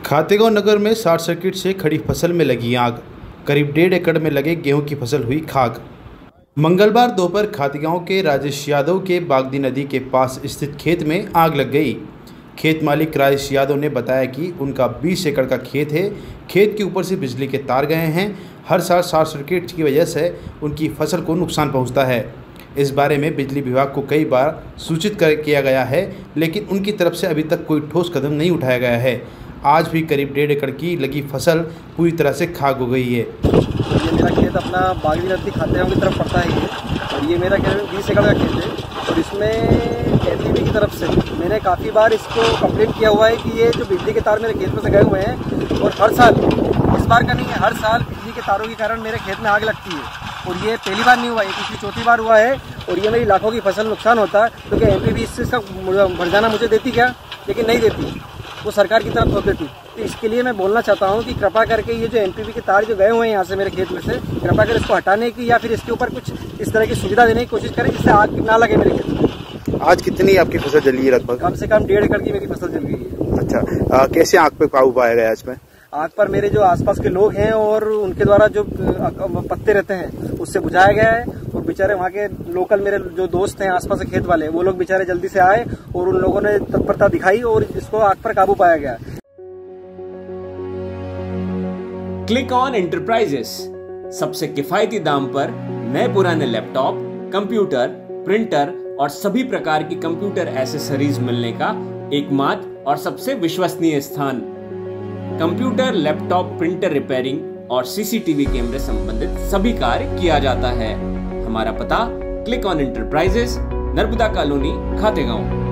खातेगांव नगर में short circuit से खड़ी फसल में लगी आग। करीब 1.5 एकड़ में लगे गेहूं की फसल हुई खाक। मंगलवार दोपहर खातेगांव के राजेश यादव के बागदी नदी के पास स्थित खेत में आग लग गई। खेत मालिक राजेश यादव ने बताया कि उनका 20 एकड़ का खेत है। खेत के ऊपर से बिजली के तार गए हैं। हर साल शॉर्ट सर्किट की वजह से उनकी फसल को नुकसान पहुंचता है। इस बारे में बिजली विभाग को कई बार सूचित किया गया है, लेकिन उनकी तरफ से अभी तक कोई ठोस कदम नहीं उठाया गया है। आज भी करीब 1.5 एकड़ की लगी फसल पूरी तरह से खाक हो गई है। ये मेरा खेत अपना बागदी नदी खातेगांव की तरफ पड़ता है ये, और ये मेरा खेत 20 एकड़ का खेत है। और इसमें एनपीबी की तरफ से मैंने काफ़ी बार इसको कंप्लेंट किया हुआ है कि ये जो बिजली के तार मेरे खेत में से गए हुए हैं, और हर साल, इस बार का नहीं है, हर साल बिजली के तारों के कारण मेरे खेत में आग लगती है। और ये पहली बार नहीं हुआ है, पिछली चौथी बार हुआ है। और ये मेरी लाखों की फसल नुकसान होता है, क्योंकि एनपीबी इससे भरजाना मुझे देती क्या, लेकिन नहीं देती, वो सरकार की तरफ होती थी। तो इसके लिए मैं बोलना चाहता हूँ कि कृपा करके ये जो एनपीबी के तार जो गए हुए हैं यहाँ से मेरे खेत में से, कृपा कर इसको हटाने की या फिर इसके ऊपर कुछ इस तरह की सुविधा देने की कोशिश करें जिससे आग ना लगे मेरे खेत में। आज कितनी आपकी फसल जली है? लगभग कम से कम 1.5 एकड़ की मेरी फसल जल गई है। अच्छा, कैसे आग पे काबू पाया गया इसमें? आग पर मेरे जो आसपास के लोग हैं और उनके द्वारा जो पत्ते रहते हैं उससे बुझाया गया है। और बेचारे वहाँ के लोकल मेरे जो दोस्त हैं आसपास के खेत वाले, वो लोग बेचारे जल्दी से आए और उन लोगों ने तत्परता दिखाई और इसको आग पर काबू पाया गया। क्लिक ऑन एंटरप्राइजेस सबसे किफायती दाम पर नए पुराने लैपटॉप, कंप्यूटर, प्रिंटर और सभी प्रकार की कंप्यूटर एसेसरीज मिलने का एकमात्र और सबसे विश्वसनीय स्थान। कंप्यूटर, लैपटॉप, प्रिंटर रिपेयरिंग और सीसीटीवी कैमरे संबंधित सभी कार्य किया जाता है। हमारा पता click on enterprises, Narmada colony, Khategaon.